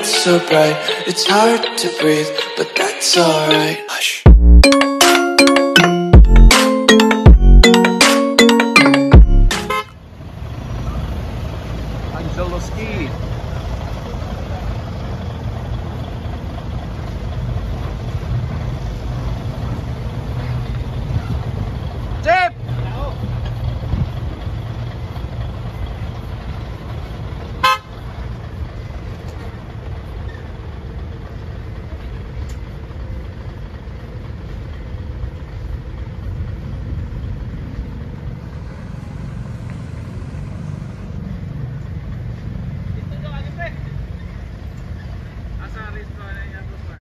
lights so bright, it's hard to breathe, but that's alright. Hush. Angelo Ski.